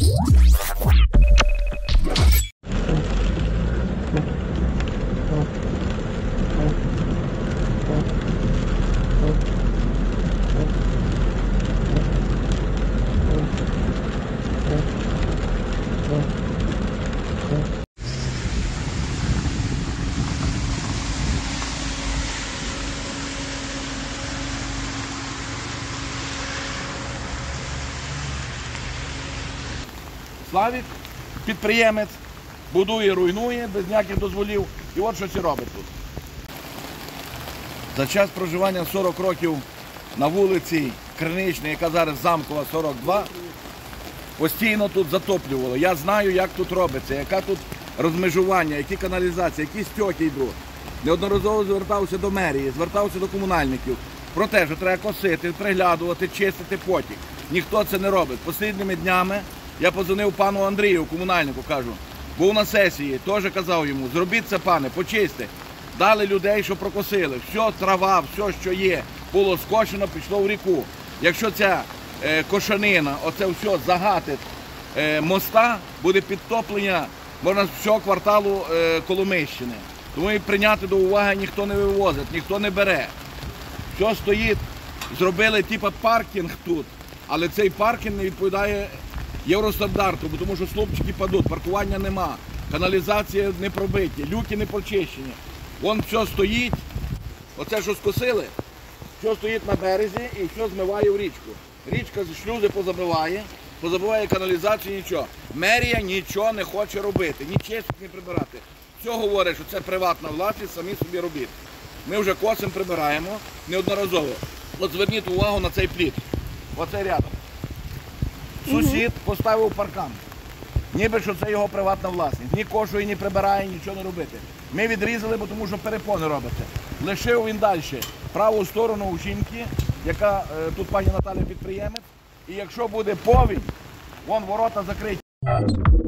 Славік, підприємець, будує, руйнує, без ніяких дозволів. І от що це робить тут. За час проживання 40 років на вулиці Криничній, яка зараз Замкова, 42, постійно тут затоплювало. Я знаю, як тут робиться, яке тут розмежування, які каналізації, які стьоки йдуть. Неодноразово звертався до мерії, звертався до комунальників про те, що треба косити, приглядувати, чистити потік. Ніхто це не робить. Останніми днями я подзвонив пану Андрію, комунальнику, кажу, був на сесії, теж казав йому, зробіть це, пане, почисти. Дали людей, що прокосили. Все, трава, все, що є, було скошено, пішло в ріку. Якщо ця кошанина, оце все загатить моста, буде підтоплення, можна з всього кварталу Коломийщини. Тому і прийняти до уваги ніхто не вивозить, ніхто не бере. Все стоїть, зробили типу паркінг тут, але цей паркінг не відповідає євростандарту, тому що слупчики падуть, паркування нема, каналізація не пробиті, люки не почищені. Вон все стоїть, оце що скосили, все стоїть на березі і все змиває в річку. Річка з шлюзи позабиває каналізацію, нічого. Мерія нічого не хоче робити, ні чистити, ні прибирати. Все говорить, що це приватна власність, самі собі робіть. Ми вже косимо, прибираємо неодноразово. От зверніть увагу на цей пліт, оце рядом. Сусід поставив паркан, ніби що це його приватна власність. Ні кошує, ні прибирає, нічого не робити. Ми відрізали, бо тому що перепони робиться. Лишив він далі праву сторону у жінки, яка тут пані Наталя підприємець. І якщо буде повінь, вон ворота закриті.